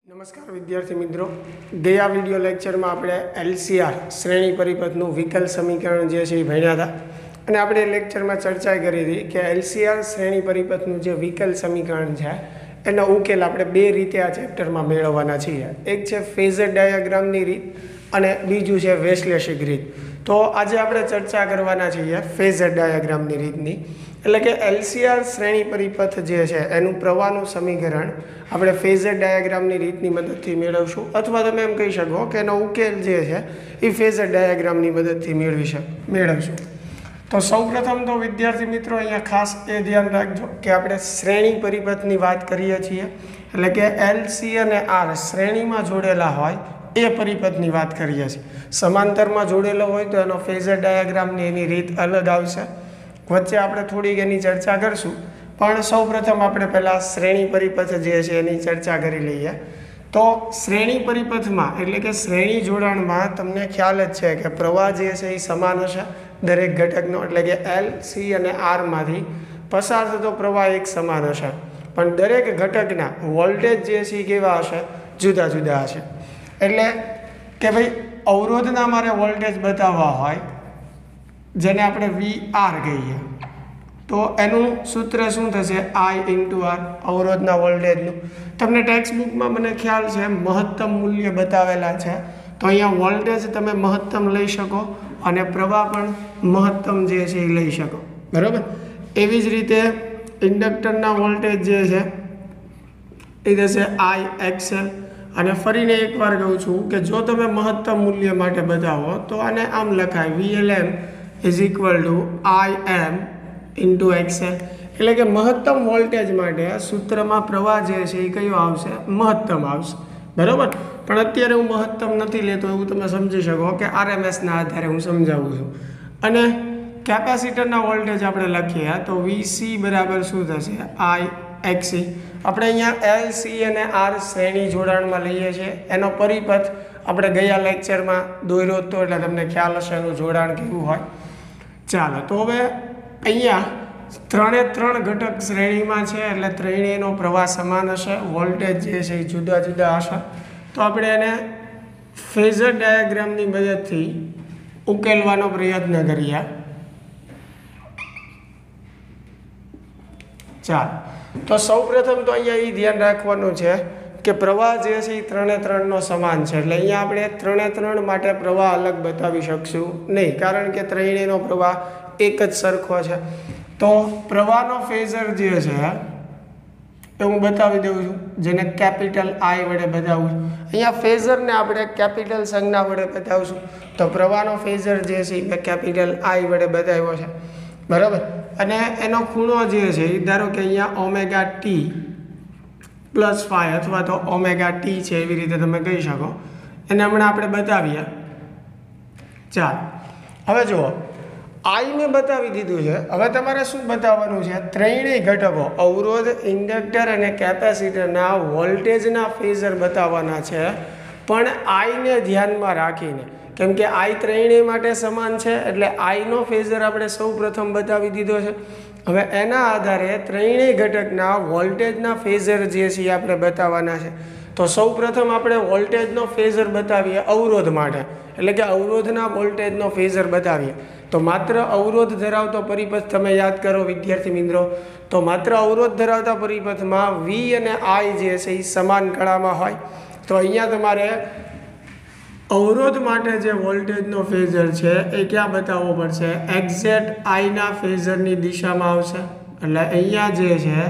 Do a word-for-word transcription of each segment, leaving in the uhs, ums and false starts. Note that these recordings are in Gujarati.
નમસ્કાર વિદ્યાર્થી મિત્રો, ગયા વિડીયો લેક્ચરમાં આપણે એલસીઆર શ્રેણી પરિપથનું વિકલ સમીકરણ જે છે એ ભણ્યા હતા અને આપણે લેક્ચરમાં ચર્ચા કરી હતી કે એલસીઆર શ્રેણી પરિપથનું જે વિકલ સમીકરણ છે એનો ઉકેલ આપણે બે રીતે આ ચેપ્ટરમાં મેળવવાના છીએ. એક છે ફેઝર ડાયાગ્રામની રીત અને બીજું છે વિશ્લેષિક રીત. તો આજે આપણે ચર્ચા કરવાના છીએ ફેઝર ડાયાગ્રામની રીતની, એટલે કે એલસીઆર શ્રેણી પરિપથ જે છે એનું પ્રવાહનું સમીકરણ આપણે ફેઝર ડાયાગ્રામની રીતની મદદથી મેળવશું, અથવા તમે એમ કહી શકો કે એનો ઉકેલ જે છે એ ફેઝર ડાયાગ્રામની મદદથી મેળવી શક મેળવશું. તો સૌપ્રથમ તો વિદ્યાર્થી મિત્રો અહીંયા ખાસ એ ધ્યાન રાખજો કે આપણે શ્રેણી પરિપથની વાત કરીએ છીએ, એટલે કે એલ સી અને આર શ્રેણીમાં જોડેલા હોય એ પરિપથની વાત કરીએ છીએ. સમાંતરમાં જોડેલો હોય તો એનો ફેઝર ડાયાગ્રામની એની રીત અલગ આવશે. વચ્ચે આપણે થોડીક એની ચર્ચા કરશું, પણ સૌપ્રથમ આપણે પહેલાં શ્રેણી પરિપથ જે છે એની ચર્ચા કરી લઈએ. તો શ્રેણી પરિપથમાં એટલે કે શ્રેણી જોડાણમાં તમને ખ્યાલ જ છે કે પ્રવાહ જે છે એ સમાન હશે દરેક ઘટકનો, એટલે કે એલ સી અને આરમાંથી પસાર થતો પ્રવાહ એક સમાન હશે, પણ દરેક ઘટકના વોલ્ટેજ જે છે એ કેવા હશે? જુદા જુદા હશે. એટલે કે ભાઈ અવરોધના મારે વોલ્ટેજ બતાવવા હોય જેને આપણે વી આર કહીએ, તો એનું સૂત્ર શું થશે? આઈ ઇન્ટુ આર, અવરોધના વોલ્ટેજનું. તમને ટેક્સ્ટ બુકમાં મને ખ્યાલ છે મહત્તમ મૂલ્ય બતાવેલા છે, તો અહીંયા વોલ્ટેજ તમે મહત્તમ લઈ શકો અને પ્રવાહ પણ મહત્તમ જે છે એ લઈ શકો, બરાબર. એવી જ રીતે ઇન્ડક્ટરના વોલ્ટેજ જે છે એ થશે આઈ એક્સએલ. અને ફરીને એકવાર કહું છું કે જો તમે મહત્તમ મૂલ્ય માટે બતાવો તો આને આમ લખાય V L M is equal to I M into XL. એટલે કે મહત્તમ વોલ્ટેજ માટે સૂત્રમાં પ્રવાહ જે છે એ કયો આવશે? મહત્તમ આવશે, બરાબર. પણ અત્યારે હું મહત્તમ નથી લેતો એવું તમે સમજી શકો કે આરએમએસના આધારે હું સમજાવું છું. અને કેપેસિટરના વોલ્ટેજ આપણે લખીએ તો વીસી બરાબર શું થશે? આઈ એક્સી. આપણે અહીંયા એલ સી અને આર શ્રેણી જોડાણમાં લઈએ છીએ. એનો પરિપથ આપણે ગયા લેક્ચરમાં દોર્યો હતો, એટલે તમને ખ્યાલ હશે એનું જોડાણ કેવું હોય. ચાલો, તો હવે અહીંયા ત્રણે ત્રણ ઘટક શ્રેણીમાં છે, એટલે ત્રણેયનો પ્રવાહ સમાન હશે, વોલ્ટેજ જે છે એ જુદા જુદા હશે. તો આપણે એને ફેઝર ડાયાગ્રામની મદદથી ઉકેલવાનો પ્રયત્ન કરીએ. ચાલો, તો સૌપ્રથમ તો અહીંયા એ ધ્યાન રાખવાનું છે કે પ્રવાહ જે છે એ ત્રણે ત્રણનો સમાન છે, એટલે અહીંયા આપણે ત્રણે ત્રણ માટે પ્રવાહ અલગ બતાવી શકશું નહીં, કારણ કે ત્રણેયનો પ્રવાહ એક જ સરખો છે. તો પ્રવાહનો ફેઝર જે છે એ હું બતાવી દઉં છું, જેને કેપિટલ આઈ વડે બતાવું છું. અહીંયા ફેઝરને આપણે કેપિટલ સંજ્ઞા વડે બતાવશું, તો પ્રવાહનો ફેઝર જે છે એ કેપિટલ આઈ વડે બતાવ્યો છે, બરાબર. અને એનો ખૂણો જે છે એ ધારો કે અહીંયા ઓમેગા ટી પ્લસ ફાઈ અથવા તો ઓમેગા ટી છે, એવી રીતે તમે કહી શકો. એને હમણાં આપણે બતાવીએ. ચાલો, હવે જુઓ, આઈને બતાવી દીધું છે. હવે તમારે શું બતાવવાનું છે? ત્રણેય ઘટકો અવરોધ, ઇન્ડક્ટર અને કેપેસિટરના વોલ્ટેજના ફેઝર બતાવવાના છે, પણ આઈને ધ્યાનમાં રાખીને. કેમ કે આઈ ત્રણેય માટે સમાન છે, એટલે આઈનો ફેઝર આપણે સૌ પ્રથમ બતાવી દીધો છે. હવે એના આધારે ત્રણેય ઘટકના વોલ્ટેજના ફેઝર જે છે એ આપણે બતાવવાના છે. તો સૌ પ્રથમ આપણે વોલ્ટેજનો ફેઝર બતાવીએ અવરોધ માટે, એટલે કે અવરોધના વોલ્ટેજનો ફેઝર બતાવીએ. તો માત્ર અવરોધ ધરાવતો પરિપથ તમે યાદ કરો વિદ્યાર્થી મિત્રો, તો માત્ર અવરોધ ધરાવતા પરિપથમાં વી અને આઈ જે છે એ સમાન કળામાં હોય. તો અહીંયા તમારે અવરોધ માટે જે વોલ્ટેજનો ફેઝર છે એ ક્યાં બતાવવો પડશે? એક્ઝેક્ટ આઈના ફેઝરની દિશામાં આવશે. એટલે અહીંયા જે છે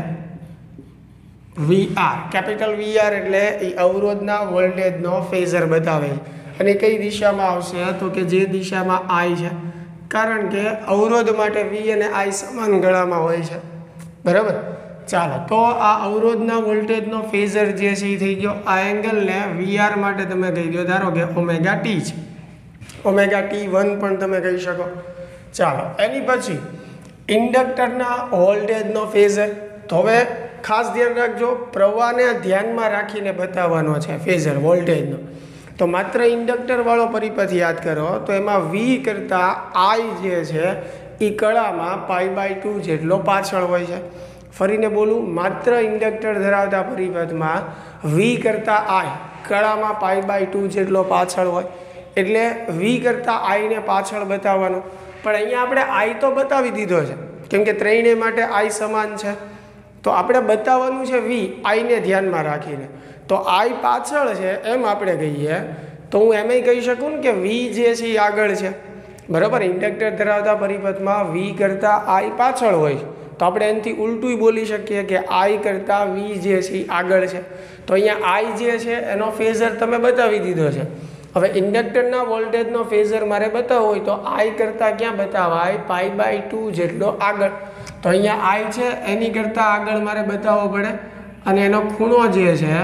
V R, capital V R એટલે એ અવરોધના વોલ્ટેજનો ફેઝર બતાવે. અને કઈ દિશામાં આવશે? તો કે જે દિશામાં આઈ છે, કારણ કે અવરોધ માટે વી અને આઈ સમાન ગળામાં હોય છે, બરાબર. ચાલો, તો આ અવરોધના વોલ્ટેજનો ફેઝર જે છે એ થઈ ગયો. આ એંગલને વી આર માટે તમે કહી દો, ધારો કે ઓમેગા ટી છે, ઓમેગા ટી વન પણ તમે કહી શકો. ચાલો, એની પછી ઇન્ડક્ટરના વોલ્ટેજનો ફેઝર. તો હવે ખાસ ધ્યાન રાખજો, પ્રવાહને ધ્યાનમાં રાખીને બતાવવાનો છે ફેઝર વોલ્ટેજનો. તો માત્ર ઇન્ડક્ટરવાળો પરિપથ યાદ કરો, તો એમાં વી કરતાં આઈ જે છે એ કળામાં પાઈ બાય ટુ જેટલો પાછળ હોય છે. ફરીને બોલું, માત્ર ઇન્ડક્ટર ધરાવતા પરિપથમાં વી કરતાં આઈ કળામાં પાઈ બાય ટુ જેટલો પાછળ હોય, એટલે વી કરતાં આઈને પાછળ બતાવવાનો. પણ અહીંયા આપણે આઈ તો બતાવી દીધો છે, કેમ કે ત્રણેય માટે આઈ સમાન છે. તો આપણે બતાવવાનું છે વી આઈને ધ્યાનમાં રાખીને. તો આઈ પાછળ છે એમ આપણે કહીએ તો હું એમ કહી શકું ને કે વી જે છે એ આગળ છે. બરાબર, ઇન્ડક્ટર ધરાવતા પરિપથમાં વી કરતાં આઈ પાછળ હોય, તો આપણે એનાથી ઉલટું બોલી શકીએ કે આઈ કરતાં વી જે છે એ આગળ છે. તો અહીંયા આઈ જે છે એનો ફેઝર તમે બતાવી દીધો છે. હવે ઇન્ડક્ટરના વોલ્ટેજનો ફેઝર મારે બતાવવો હોય તો આઈ કરતાં ક્યાં બતાવાય? પાઈ બાય ટુ જેટલો આગળ. તો અહીંયા આઈ છે એની કરતાં આગળ મારે બતાવવો પડે, અને એનો ખૂણો જે છે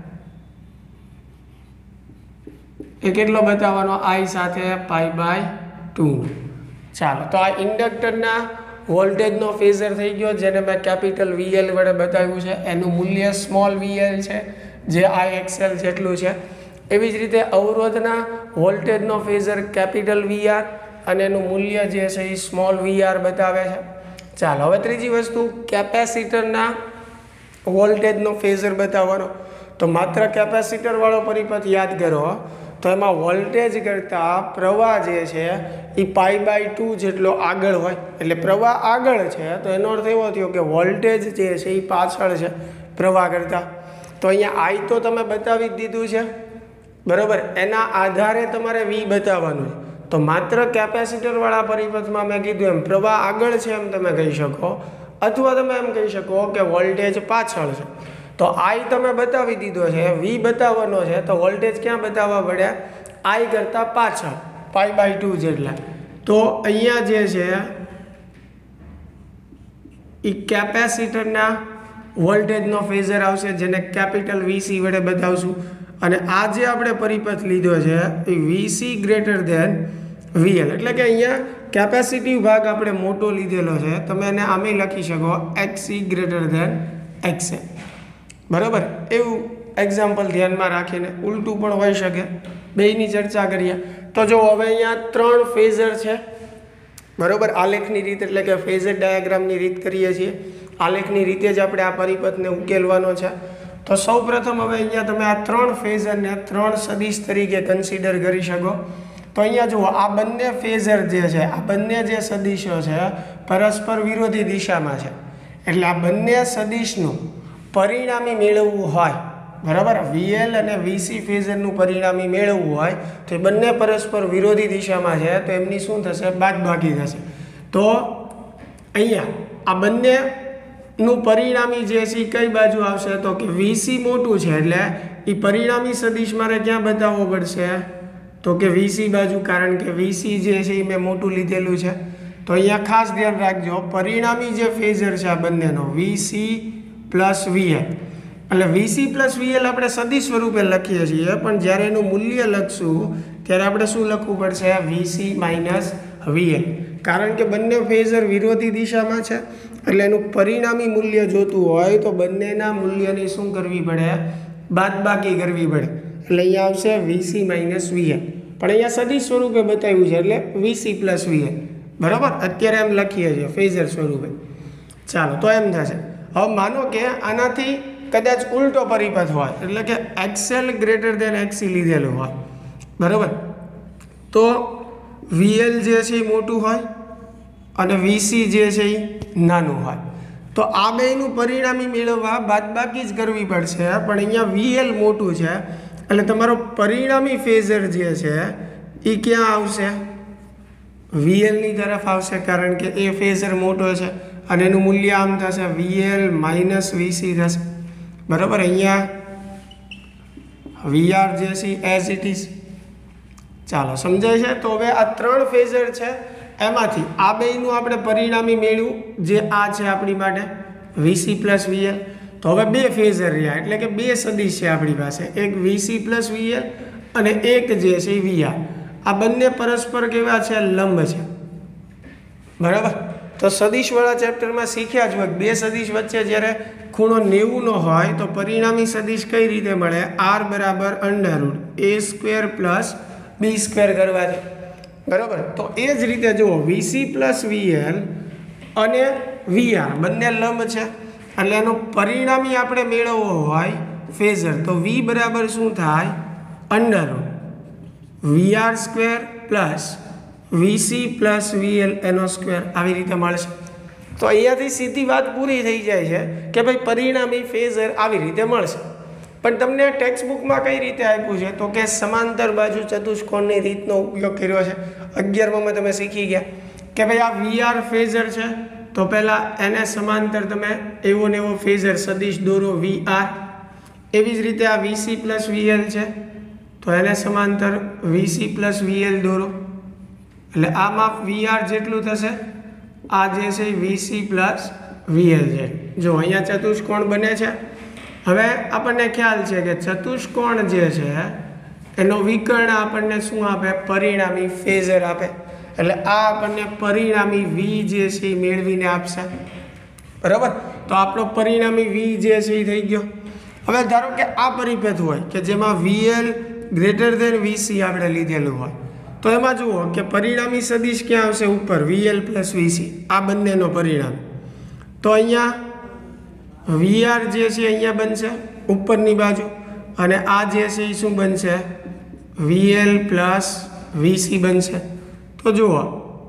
એ કેટલો બતાવવાનો? આઈ સાથે પાઈ બાય ટુ. ચાલો, તો આ ઇન્ડક્ટરના વોલ્ટેજનો ફેઝર થઈ ગયો, જેને મેં કેપિટલ વીએલ વડે બતાવ્યું છે. એનું મૂલ્ય સ્મોલ વીએલ છે, જે આઈ એક્સએલ જેટલું છે. એવી જ રીતે અવરોધના વોલ્ટેજનો ફેઝર કેપિટલ વીઆર, અને એનું મૂલ્ય જે છે એ સ્મોલ વીઆર બતાવે છે. ચાલો, હવે ત્રીજી વસ્તુ, કેપેસિટરના વોલ્ટેજનો ફેઝર બતાવવાનો. તો માત્ર કેપેસિટરવાળો પરિપથ યાદ કરો, તો એમાં વોલ્ટેજ કરતાં પ્રવાહ જે છે એ પાઈ બાય ટુ જેટલો આગળ હોય. એટલે પ્રવાહ આગળ છે તો એનો અર્થ એવો થયો કે વોલ્ટેજ જે છે એ પાછળ છે પ્રવાહ કરતાં. તો અહીંયા આઈ તો તમે બતાવી જ દીધું છે, બરાબર. એના આધારે તમારે વી બતાવવાનું છે. તો માત્ર કેપેસિટરવાળા પરિપથમાં મેં કીધું એમ પ્રવાહ આગળ છે એમ તમે કહી શકો, અથવા તમે એમ કહી શકો કે વોલ્ટેજ પાછળ છે. તો આઈ તમે બતાવી દીધો છે, વી બતાવવાનો છે, તો વોલ્ટેજ ક્યાં બતાવવા પડ્યા? આઈ કરતાં પાછળ પાઈ બાય ટુ જેટલા. તો અહીંયા જે છે એ કેપેસિટરના વોલ્ટેજનો ફેઝર આવશે, જેને કેપિટલ વીસી વડે બતાવશું. અને આ જે આપણે પરિપથ લીધો છે એ વીસી ગ્રેટર ધેન વીએલ, એટલે કે અહીંયા કેપેસિટિવ ભાગ આપણે મોટો લીધેલો છે. તમે એને આમે લખી શકો એક્સી ગ્રેટર ધેન એક્સએલ. બરાબર, એવું એક્ઝામ્પલ ધ્યાનમાં રાખીને ઉલટું પણ હોઈ શકે. બેયની ચર્ચા કરીએ તો જો હવે અહીંયા ત્રણ ફેઝર છે, બરાબર. આલેખની રીત એટલે કે ફેઝર ડાયાગ્રામની રીત કરીએ છીએ. આલેખની રીતે જ આપણે આ પરિપથને ઉકેલવાનો છે. તો સૌ પ્રથમ હવે અહીંયા તમે આ ત્રણ ફેઝરને ત્રણ સદિશ તરીકે કન્સિડર કરી શકો. તો અહીંયા જુઓ, આ બંને ફેઝર જે છે, આ બંને જે સદિશો છે પરસ્પર વિરોધી દિશામાં છે. એટલે આ બંને સદિશનું પરિણામી મેળવવું હોય, બરાબર, વીએલ અને વીસી ફેઝરનું પરિણામી મેળવવું હોય તો એ બંને પરસ્પર વિરોધી દિશામાં છે, તો એમની શું થશે? બાદબાકી થશે. તો અહીંયા આ બંનેનું પરિણામી જે છે કઈ બાજુ આવશે? તો કે વીસી મોટું છે, એટલે એ પરિણામી સદિશ મારે ક્યાં બતાવવો પડશે? તો કે વીસી બાજુ, કારણ કે વીસી જે છે એ મેં મોટું લીધેલું છે. તો અહીંયા ખાસ ધ્યાન રાખજો, પરિણામી જે ફેઝર છે આ બંનેનો વીસી પ્લસ વીએલ, એટલે વીસી પ્લસ વીએલ આપણે સદિશ સ્વરૂપે લખીએ છીએ, પણ જ્યારે એનું મૂલ્ય લખશું ત્યારે આપણે શું લખવું પડશે? વીસી માઇનસ વીએલ, કારણ કે બંને ફેઝર વિરોધી દિશામાં છે. એટલે એનું પરિણામી મૂલ્ય જોતું હોય તો બંનેના મૂલ્યની શું કરવી પડે? બાદબાકી કરવી પડે. એટલે અહીંયા આવશે વીસી માઇનસ વીએલ, પણ અહીંયા સદિશ સ્વરૂપે બતાવ્યું છે એટલે વીસી પ્લસ વીએલ, બરાબર. અત્યારે એમ લખીએ છીએ ફેઝર સ્વરૂપે. ચાલો, તો એમ થશે. હવે માનો કે આનાથી કદાચ ઉલટો પરિપથ હોય, એટલે કે એક્સએલ ગ્રેટર દેન એક્સી લીધેલું હોય, બરાબર. તો વીએલ જે છે એ મોટું હોય અને વીસી જે છે એ નાનું હોય. તો આ બેયનું પરિણામી મેળવવા બાદબાકી જ કરવી પડશે, પણ અહીંયા વીએલ મોટું છે એટલે તમારો પરિણામી ફેઝર જે છે એ ક્યાં આવશે? વીએલની તરફ આવશે, કારણ કે એ ફેઝર મોટો છે અને એનું મૂલ્ય આમ થશે વીએલ માઇનસ વીસી થશે, બરાબર. અહીંયા વીઆર જે છે એઝ ઇટ ઇઝ. ચાલો, સમજાય છે? તો હવે આ ત્રણ ફેઝર છે, એમાંથી આ બેયનું આપણે પરિણામી મેળવ્યું જે આ છે આપણી માટે વીસી પ્લસ વીએલ. તો હવે બે ફેઝર રહ્યા, એટલે કે બે સદિશ છે આપણી પાસે, એક વીસી પ્લસ વીએલ અને એક જે છે વીઆર. આ બંને પરસ્પર કેવા છે? લંબ છે, બરાબર. તો સદિશવાળા ચેપ્ટરમાં શીખ્યા જ હોય, બે સદિશ વચ્ચે જ્યારે ખૂણો નેવું નો હોય તો પરિણામી સદિશ કઈ રીતે મળે? આર બરાબર under root A square plus B square કરવાથી, બરાબર. તો એ જ રીતે જુઓ, વીસી પ્લસ વીએલ અને વીઆર બંને લંબ છે, એટલે એનો પરિણામી આપણે મેળવવો હોય ફેઝર તો v બરાબર શું થાય under root V R square plus VC plus VL એનો સ્ક્વેર આવી રીતે મળશે. તો અહીંયાથી સીધી વાત પૂરી થઈ જાય છે કે ભાઈ પરિણામી ફેઝર આવી રીતે મળશે. પણ તમને ટેક્સ્ટબુકમાં કઈ રીતે આપ્યું છે તો કે સમાંતર બાજુ ચતુષ્કોણની રીતનો ઉપયોગ કર્યો છે. અગિયારમાં તમે શીખી ગયા કે ભાઈ આ વી આર ફેઝર છે તો પહેલાં એને સમાંતર તમે એવો ને એવો ફેઝર સદિશ દોરો વી આર. એવી જ રીતે આ વીસી પ્લસ વીએલ છે તો એને સમાંતર વીસી પ્લસ વીએલ દોરો. એટલે આમાં વી આર જેટલું થશે આ જે છે વીસી પ્લસ વીએલ છે. જો અહીંયા ચતુષ્કોણ બને છે. હવે આપણને ખ્યાલ છે કે ચતુષ્કોણ જે છે એનો વિકર્ણ આપણને શું આપે પરિણામી ફેઝર આપે. એટલે આ આપણને પરિણામી વી જે છે એ મેળવીને આપશે. બરાબર. તો આપણો પરિણામી વી જે છે એ થઈ ગયો. હવે ધારો કે આ પરિપથ હોય કે જેમાં વીએલ ગ્રેટર દેન વીસી આપણે લીધેલું હોય તો એમાં જુઓ કે પરિણામી સદિશ ક્યાં આવશે ઉપર વીએલ પ્લસ વીસી આ બંનેનો પરિણામ. તો અહીંયા વી આર જે છે અહીંયા બનશે ઉપરની બાજુ અને આ જે છે એ શું બનશે વીએલ પ્લસ વીસી બનશે. તો જુઓ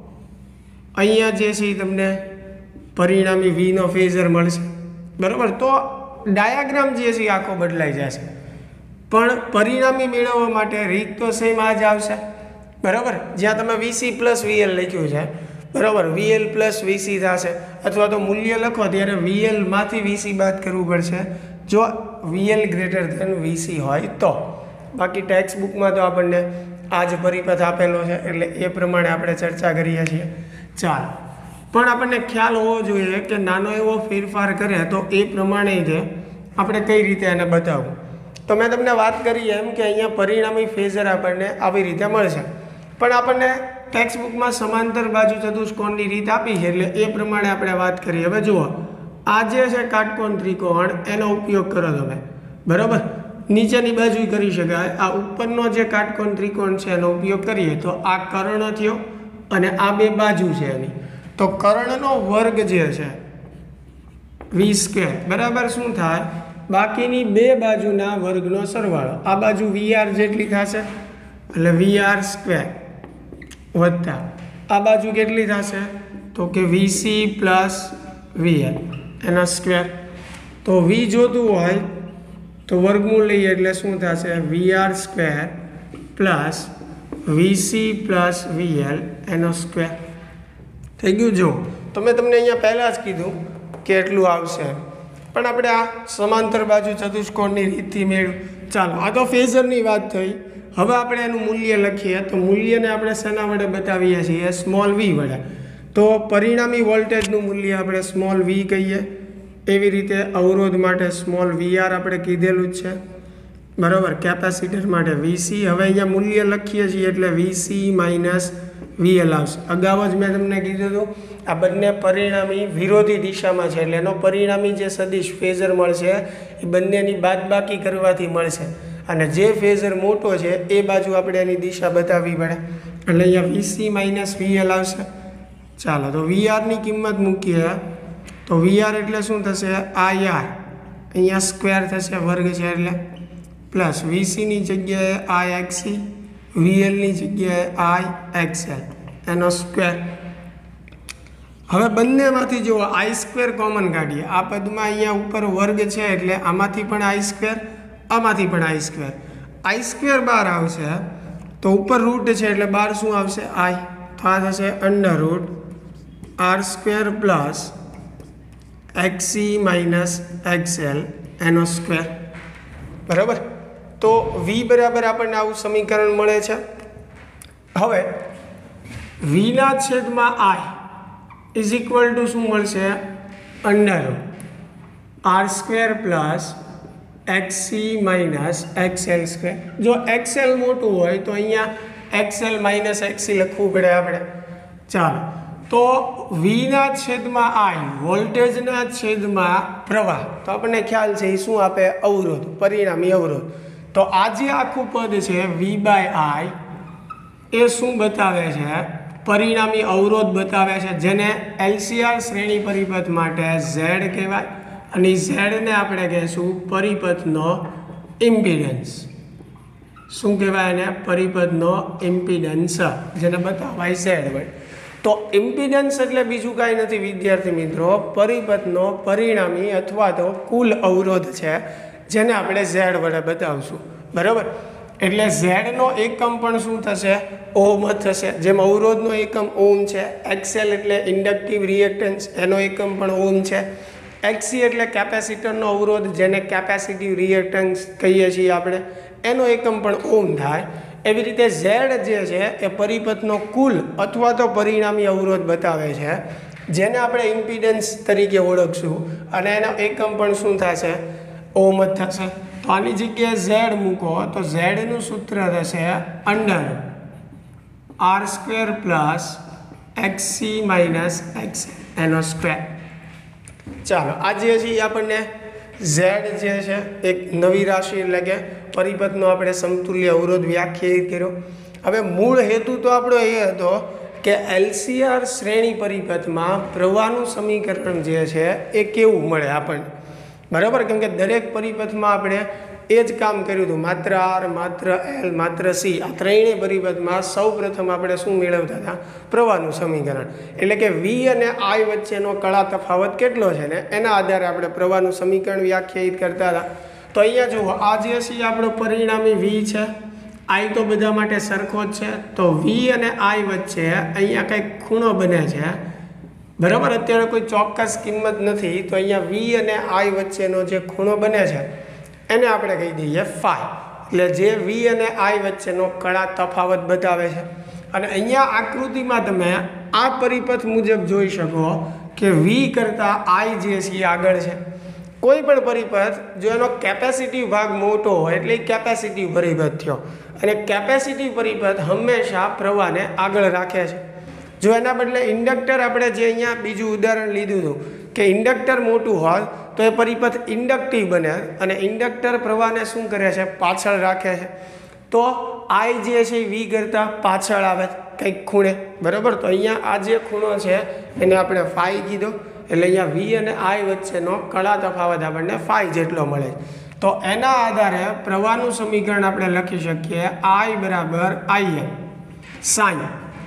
અહીંયા જે છે એ તમને પરિણામી વીનો ફેઝર મળશે. બરાબર. તો ડાયાગ્રામ જે છે એ આખો બદલાઈ જશે પણ પરિણામી મેળવવા માટે રીત તો સેમ આ જ આવશે. બરાબર. જ્યાં તમે વીસી પ્લસ વીએલ લખ્યું છે બરાબર વીએલ પ્લસ વીસી થશે અથવા તો મૂલ્ય લખો ત્યારે વીએલમાંથી વીસી બાદ કરવું પડશે જો વીએલ ગ્રેટર ધેન વીસી હોય તો. બાકી ટેક્સ્ટ બુકમાં તો આપણને આ જ પરિપથ આપેલો છે એટલે એ પ્રમાણે આપણે ચર્ચા કરીએ છીએ. ચાલો પણ આપણને ખ્યાલ હોવો જોઈએ કે નાનો એવો ફેરફાર કરે તો એ પ્રમાણે જ આપણે કઈ રીતે એને બતાવવું. તો મેં તમને વાત કરી એમ કે અહીંયા પરિણામી ફેઝર આપણને આવી રીતે મળશે પણ આપણને ટેક્સ્ટ બુકમાં સમાંતર બાજુ ચતુષ્કોણની રીત આપી છે એટલે એ પ્રમાણે આપણે વાત કરીએ. હવે જુઓ આ જે છે કાટકોણ ત્રિકોણ એનો ઉપયોગ કરો તમે. બરાબર. નીચેની બાજુ કરી શકાય. આ ઉપરનો જે કાટકોણ ત્રિકોણ છે એનો ઉપયોગ કરીએ તો આ કર્ણ થયો અને આ બે બાજુ છે એની. તો કર્ણનો વર્ગ જે છે વી સ્ક્વેર બરાબર શું થાય બાકીની બે બાજુના વર્ગનો સરવાળો. આ બાજુ વી આર જેટલી થશે એટલે વી આર સ્ક્વેર વત્તા આ બાજુ કેટલી થશે તો કે વીસી પ્લસ વીએલ એના સ્ક્વેર. તો વી જોતું હોય તો વર્ગમૂળ લઈએ એટલે શું થશે V R square plus VC plus VL એનો સ્ક્વેર થઈ ગયું. જો તો મેં તમને અહીંયા પહેલાં જ કીધું કે એટલું આવશે પણ આપણે આ સમાંતર બાજુ ચતુષ્કોણની રીતથી મેળવ. ચાલો આ તો ફેઝરની વાત થઈ. હવે આપણે એનું મૂલ્ય લખીએ તો મૂલ્યને આપણે શેના વડે બતાવીએ છીએ સ્મોલ વી વડે. તો પરિણામી વોલ્ટેજનું મૂલ્ય આપણે સ્મોલ વી કહીએ. એવી રીતે અવરોધ માટે સ્મોલ વી આર આપણે કીધેલું જ છે. બરાબર. કેપેસિટર માટે વીસી. હવે અહીંયા મૂલ્ય લખીએ છીએ એટલે વીસી માઇનસ વીએલ આવશે. અગાઉ જ મેં તમને કીધું હતું આ બંને પરિણામી વિરોધી દિશામાં છે એટલે એનો પરિણામી જે સદિશ ફેઝર મળશે એ બંનેની બાદબાકી કરવાથી મળશે અને જે ફેઝર મોટો છે એ બાજુ આપણે એની દિશા બતાવવી પડે એટલે અહીંયા વીસી માઇનસ વીએલ આવશે. ચાલો તો વીઆરની કિંમત મૂકીએ તો વીઆર એટલે શું થશે આઈ આર અહીંયા સ્ક્વેર થશે વર્ગ છે એટલે પ્લસ વીસીની જગ્યાએ આઈ એક્સી વીએલની જગ્યાએ આઈ એક્સએલ એનો સ્ક્વેર. હવે બંનેમાંથી જુઓ આઈ સ્ક્વેર કોમન કાઢીએ. આ પદમાં અહીંયા ઉપર વર્ગ છે એટલે આમાંથી પણ આઈ સ્ક્વેર આમાંથી પણ આઈ સ્ક્વેર. આઈ સ્ક્વેર બાર આવશે તો ઉપર રૂટ છે એટલે બાર શું આવશે આઈ. તો આ થશે under root R square plus XC minus XL એનો સ્ક્વેર. બરાબર. તો વી બરાબર આપણને આવું સમીકરણ મળે છે. હવે વીના છેદમાં આઈ ઇઝ ઇક્વલ ટુ શું મળશે under R square plus XC minus XL square. જો એક્સએલ મોટું હોય તો અહીંયા એક્સએલ માઇનસ એક્સી લખવું પડે આપણે. ચાલો તો વીના છેદમાં આઈ વોલ્ટેજના છેદમાં પ્રવાહ તો આપણને ખ્યાલ છે એ શું આપે અવરોધ પરિણામી અવરોધ. તો આ જે આખું પદ છે વી બાય આઈ એ શું બતાવે છે પરિણામી અવરોધ બતાવે છે જેને એલસીઆર શ્રેણી પરિપથ માટે ઝેડ કહેવાય અને ઝેડને આપણે કહીશું પરિપથનો ઇમ્પિડન્સ. શું કહેવાય એને? પરિપથનો ઇમ્પિડન્સ, જેને બતાવાય ઝેડ વડે. તો ઇમ્પિડન્સ એટલે બીજું કાંઈ નથી વિદ્યાર્થી મિત્રો, પરિપથનો પરિણામી અથવા તો કુલ અવરોધ છે, જેને આપણે ઝેડ વડે બતાવશું. બરાબર? એટલે ઝેડનો એકમ પણ શું થશે? ઓહમ થશે. જેમ અવરોધનો એકમ ઓહમ છે, એક્સએલ એટલે ઇન્ડક્ટિવ રિએક્ટન્સ, એનો એકમ પણ ઓહમ છે. એક્સી એટલે કેપેસિટરનો અવરોધ, જેને કેપેસિટિવ રિએક્ટન્સ કહીએ છીએ આપણે, એનો એકમ પણ ઓહમ થાય. એવી રીતે ઝેડ જે છે એ પરિપથનો કુલ અથવા તો પરિણામી અવરોધ બતાવે છે, જેને આપણે ઇમ્પિડન્સ તરીકે ઓળખશું, અને એનો એકમ પણ શું થશે? ઓહમ જ થશે. તો આની જગ્યાએ ઝેડ મૂકો તો ઝેડનું સૂત્ર થશે under R square plus XC minus X એનો સ્ક્વેર. ચાલો, આજે છે આપણને ઝેડ જે છે એક નવી રાશિ એટલે કે પરિપથનો આપણે સમતુલ્ય અવરોધ વ્યાખ્યાયિત કર્યો. હવે મૂળ હેતુ તો આપણો એ હતો કે એલસીઆર શ્રેણી પરિપથમાં પ્રવાહનું સમીકરણ જે છે એ કેવું મળે આપણને. બરાબર? કેમ કે દરેક પરિપથમાં આપણે એ જ કામ કર્યું હતું. માત્ર આર, માત્ર એલ, માત્ર સી, આ ત્રણેય પરિપથમાં સૌ પ્રથમ આપણે શું મેળવતા હતા? પ્રવાહનું સમીકરણ. એટલે કે વી અને આઈ વચ્ચેનો કળા તફાવત કેટલો છે ને એના આધારે આપણે પ્રવાહનું સમીકરણ વ્યાખ્યાયિત કરતા હતા. તો અહીંયા જુઓ, આ જે છે આપણો પરિણામી વી છે, આઈ તો બધા માટે સરખો જ છે. તો વી અને આઈ વચ્ચે અહીંયા કંઈક ખૂણો બને છે. બરાબર? અત્યારે કોઈ ચોક્કસ કિંમત નથી, તો અહીંયા વી અને આઈ વચ્ચેનો જે ખૂણો બને છે એને આપણે કહી દઈએ ફાઈ. એટલે જે વી અને આઈ વચ્ચેનો કળા તફાવત બતાવે છે. અને અહીંયા આકૃતિમાં તમે આ પરિપથ મુજબ જોઈ શકો કે વી કરતાં આઈ જે છે એ આગળ છે. કોઈ પણ પરિપથ જો એનો કેપેસિટિવ ભાગ મોટો હોય એટલે એ કેપેસિટિવ પરિપથ થયો, અને કેપેસિટિવ પરિપથ હંમેશા પ્રવાહને આગળ રાખે છે. જો એના બદલે ઇન્ડક્ટર આપણે જે અહીંયા બીજું ઉદાહરણ લીધું હતું કે ઇન્ડક્ટર મોટું હોય તો એ પરિપથ ઇન્ડક્ટિવ બને, અને ઇન્ડક્ટર પ્રવાહને શું કરે છે? પાછળ રાખે છે. તો આઈ જે છે વી કરતાં પાછળ આવે કંઈક ખૂણે. બરાબર? તો અહીંયા આ જે ખૂણો છે એને આપણે ફાઈ કીધો. એટલે અહીંયા વી અને આઈ વચ્ચેનો કળા તફાવત આપણને ફાઈ જેટલો મળે. તો એના આધારે પ્રવાહનું સમીકરણ આપણે લખી શકીએ આઈ બરાબર I M sine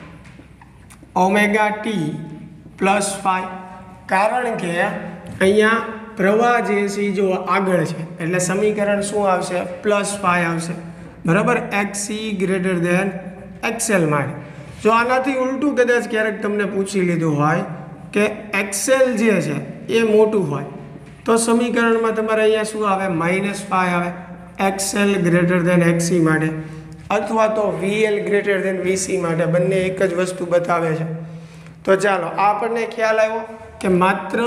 omega T plus phi. કારણ કે અહીંયા પ્રવાહ જે છે જો આગળ છે એટલે સમીકરણ શું આવશે? પ્લસ ફાઈ આવશે. બરાબર? એક્સી ગ્રેટર દેન એક્સએલ માટે. જો આનાથી ઉલટું કદાચ ક્યારેક તમને પૂછી લીધું હોય કે એક્સએલ જે છે એ મોટું હોય તો સમીકરણમાં તમારે અહીંયા શું આવે? માઇનસ ફાઈ આવે એક્સએલ ગ્રેટર દેન એક્સી માટે, અથવા તો વીએલ ગ્રેટર દેન વીસી માટે. બંને એક જ વસ્તુ બતાવે છે. તો ચાલો, આ આપણને ખ્યાલ આવ્યો કે માત્ર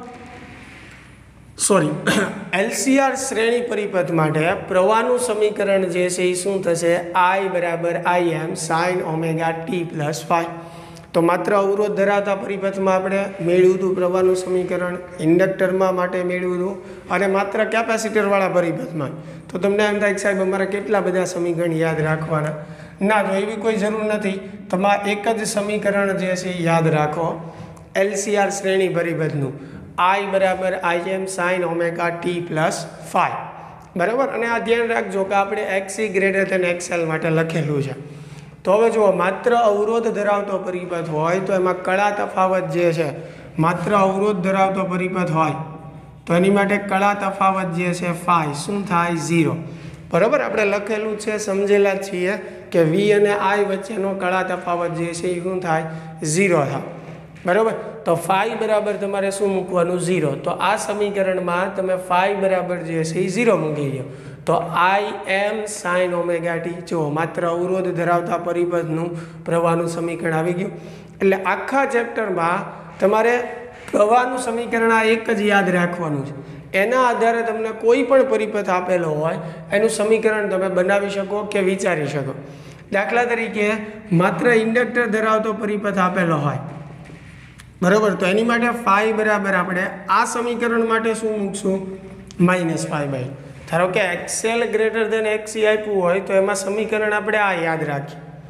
સોરી એલસીઆર શ્રેણી પરિપથ માટે પ્રવાહનું સમીકરણ જે છે એ શું થશે? આઈ બરાબર I M sine omega T plus phi. તો માત્ર અવરોધ ધરાવતા પરિપથમાં આપણે મેળવ્યું હતું પ્રવાહનું સમીકરણ, ઇન્ડક્ટરમાં માટે મેળવ્યું હતું, અને માત્ર કેપેસિટરવાળા પરિપથમાં. તો તમને એમ થાય કે સાહેબ અમારે કેટલા બધા સમીકરણ યાદ રાખવાના? ના, તો એવી કોઈ જરૂર નથી. તમારે એક જ સમીકરણ જે છે એ યાદ રાખો એલસીઆર શ્રેણી પરિપથનું, આઈ બરાબર I M sine omega T plus phi. બરાબર? અને આ ધ્યાન રાખજો કે આપણે એક્સી ગ્રેટર દેન એક્સએલ માટે લખેલું છે. તો હવે જુઓ, માત્ર અવરોધ ધરાવતો પરિપથ હોય તો એમાં કળા તફાવત જે છે, માત્ર અવરોધ ધરાવતો પરિપથ હોય તો એની માટે કળા તફાવત જે છે ફાઈ શું થાય? ઝીરો. બરાબર? આપણે લખેલું છે, સમજેલા છીએ કે વી અને આઈ વચ્ચેનો કળા તફાવત જે છે એ શું થાય? ઝીરો થાય. બરાબર? તો ફાઈ બરાબર તમારે શું મૂકવાનું? ઝીરો. તો આ સમીકરણમાં તમે ફાઈ બરાબર જે છે એ ઝીરો મૂકી દો. તો I M sine omega T. જો માત્ર અવરોધ ધરાવતા પરિપથનું પ્રવાહનું સમીકરણ આવી ગયું. એટલે આખા ચેપ્ટરમાં તમારે પ્રવાહનું સમીકરણ આ એક જ યાદ રાખવાનું છે. એના આધારે તમને કોઈ પણ પરિપથ આપેલો હોય એનું સમીકરણ તમે બનાવી શકો કે વિચારી શકો. દાખલા તરીકે માત્ર ઇન્ડક્ટર ધરાવતો પરિપથ આપેલો હોય, બરાબર, તો એની માટે ફાઈ બરાબર આપણે આ સમીકરણ માટે શું મૂકશું? Minus phi by. ધારો કે એક્સએલ ગ્રેટર દેન એક્સી આપ્યું હોય તો એમાં સમીકરણ આપણે આ યાદ રાખીએ.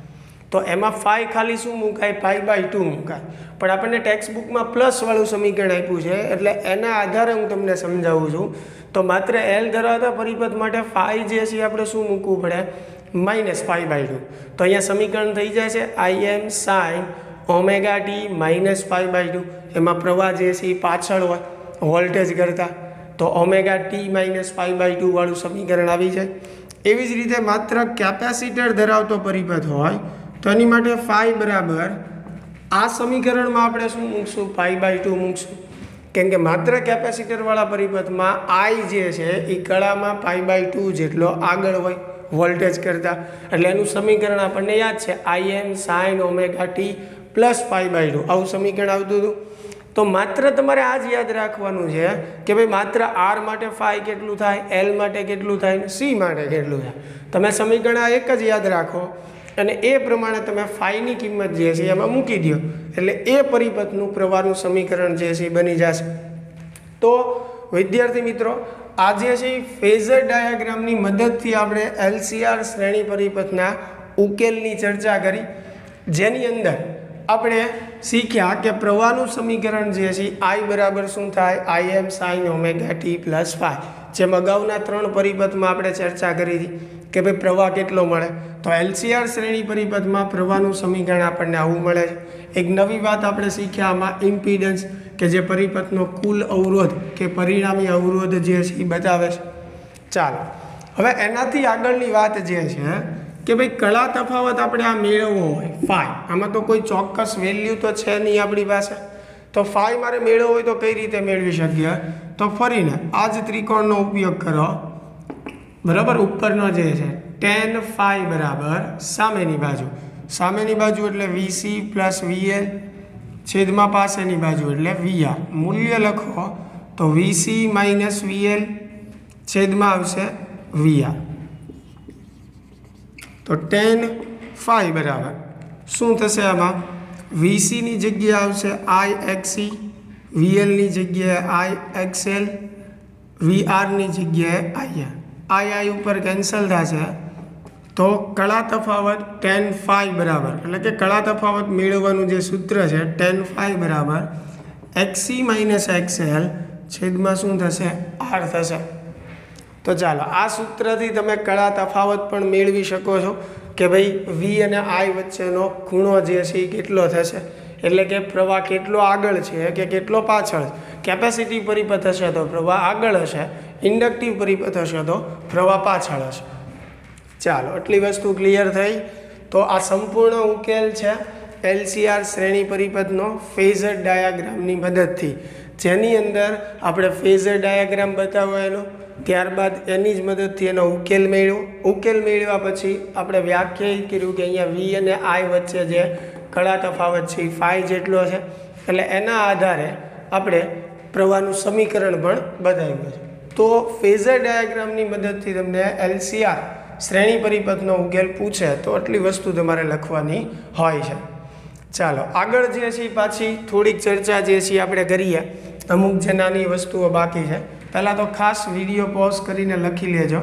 તો એમાં ફાઈ ખાલી શું મુકાય, પાઈ બાય ટુ મુકાય. પણ આપણને ટેક્સ્ટ બુકમાં પ્લસવાળું સમીકરણ આપ્યું છે એટલે એના આધારે હું તમને સમજાવું છું. તો માત્ર એલ ધરાવતા પરિપથ માટે ફાઈ જે છે આપણે શું મૂકવું પડે, માઇનસ પાઈ બાય ટુ. તો અહીંયા સમીકરણ થઈ જાય છે I M sine omega T minus pi by two. એમાં પ્રવાહ જે છે એ પાછળ હોય વોલ્ટેજ કરતાં, તો omega T minus pi by two વાળું સમીકરણ આવી જાય. એવી જ રીતે માત્ર કેપેસિટર ધરાવતો પરિપથ હોય તો એની માટે ફાઈ બરાબર આ સમીકરણમાં આપણે શું મૂકશું, પાઈ બાય ટુ મૂકશું. કેમ કે માત્ર કેપેસિટરવાળા પરિપથમાં આઈ જે છે એ કળામાં પાઈ બાય ટુ જેટલો આગળ હોય વોલ્ટેજ કરતાં. એટલે એનું સમીકરણ આપણને યાદ છે I M sine omega T plus pi by two, આવું સમીકરણ આવતું હતું. તો માત્ર તમારે આ જ યાદ રાખવાનું છે કે ભાઈ માત્ર આર માટે ફાઈ કેટલું થાય, એલ માટે કેટલું થાય, સી માટે કેટલું થાય. તમે સમીકરણ આ એક જ યાદ રાખો અને એ પ્રમાણે તમે ફાઈની કિંમત જે છે એમાં મૂકી દો એટલે એ પરિપથનું પ્રવાહનું સમીકરણ જે છે એ બની જશે. તો વિદ્યાર્થી મિત્રો, આજે છે ફેઝર ડાયાગ્રામની મદદથી આપણે એલસીઆર શ્રેણી પરિપથના ઉકેલની ચર્ચા કરી, જેની અંદર આપણે શીખ્યા કે પ્રવાહનું સમીકરણ જે છે આઈ બરાબર શું થાય, I M sine omega T plus phi. જેમ અગાઉના ત્રણ પરિપથમાં આપણે ચર્ચા કરી હતી કે ભાઈ પ્રવાહ કેટલો મળે, તો એલસીઆર શ્રેણી પરિપથમાં પ્રવાહનું સમીકરણ આપણને આવું મળે છે. એક નવી વાત આપણે શીખ્યા આમાં ઇમ્પિડન્સ, કે જે પરિપથનો કુલ અવરોધ કે પરિણામી અવરોધ જે છે એ બતાવે છે. ચાલો હવે એનાથી આગળની વાત જે છે કે ભાઈ કળા તફાવત આપણે આ મેળવવો હોય ફાઈ, આમાં તો કોઈ ચોક્કસ વેલ્યુ તો છે નહીં આપણી પાસે. તો ફાઈ મારે મેળવવો હોય તો કઈ રીતે મેળવી શકીએ, તો ફરીને આ જ ત્રિકોણનો ઉપયોગ કરો, બરાબર. ઉપરનો જે છે ટેન ફાઈ બરાબર સામેની બાજુ, સામેની બાજુ એટલે વીસી પ્લસ વીએલ છેદમાં પાસેની બાજુ એટલે વીઆર. મૂલ્ય લખો તો વીસી માઇનસ વીએલ છેદમાં આવશે વીઆર. તો ટેન ફાઈ બરાબર શું થશે, આમાં વીસીની જગ્યાએ આવશે આઈ એક્સી, વીએલની જગ્યાએ આઈ એક્સએલ, વીઆરની જગ્યાએ આઈઆર. આઈ આઈ ઉપર કેન્સલ થશે તો કળા તફાવત ટેન ફાઈ બરાબર, એટલે કે કળા તફાવત મેળવવાનું જે સૂત્ર છે ટેન ફાઈ બરાબર એક્સી માઇનસ એક્સએલ છેદમાં શું થશે, આર થશે. તો ચાલો આ સૂત્રથી તમે કળા તફાવત પણ મેળવી શકો છો કે ભાઈ વી અને આઈ વચ્ચેનો ખૂણો જે છે એ કેટલો થશે, એટલે કે પ્રવાહ કેટલો આગળ છે કે કેટલો પાછળ. કેપેસિટી પરિપથ હશે તો પ્રવાહ આગળ હશે, ઇન્ડક્ટિવ પરિપથ હશે તો પ્રવાહ પાછળ હશે. ચાલો આટલી વસ્તુ ક્લિયર થઈ. તો આ સંપૂર્ણ ઉકેલ છે એલસીઆર શ્રેણી પરિપથનો ફેઝર ડાયાગ્રામની મદદથી, જેની અંદર આપણે ફેઝર ડાયાગ્રામ બતાવ્યો એનો, ત્યારબાદ એની જ મદદથી એનો ઉકેલ મેળવ્યો. ઉકેલ મેળવ્યા પછી આપણે વ્યાખ્યાયિત કર્યું કે અહીંયા વી અને આઈ વચ્ચે જે કળા તફાવત છે એ ફાઈ જેટલો છે, એટલે એના આધારે આપણે પ્રવાહનું સમીકરણ પણ બતાવ્યું છે. તો ફેઝર ડાયાગ્રામની મદદથી તમને એલસીઆર શ્રેણી પરિપથનો ઉકેલ પૂછે તો આટલી વસ્તુ તમારે લખવાની હોય છે. ચાલો આગળ જે છે પાછી થોડીક ચર્ચા જે છે આપણે કરીએ, અમુક જે નાની વસ્તુઓ બાકી છે. પહેલાં તો ખાસ વિડીયો પોઝ કરીને લખી લેજો.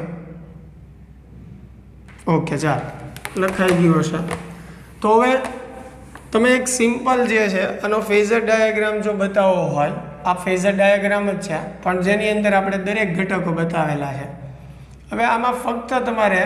ઓકે ચાલો લખાઈ ગયો છે. તો હવે તમે એક સિમ્પલ જે છે આનો ફેઝર ડાયાગ્રામ જો બતાવવો હોય, આ ફેઝર ડાયાગ્રામ જ છે પણ જેની અંદર આપણે દરેક ઘટકો બતાવેલા છે. હવે આમાં ફક્ત તમારે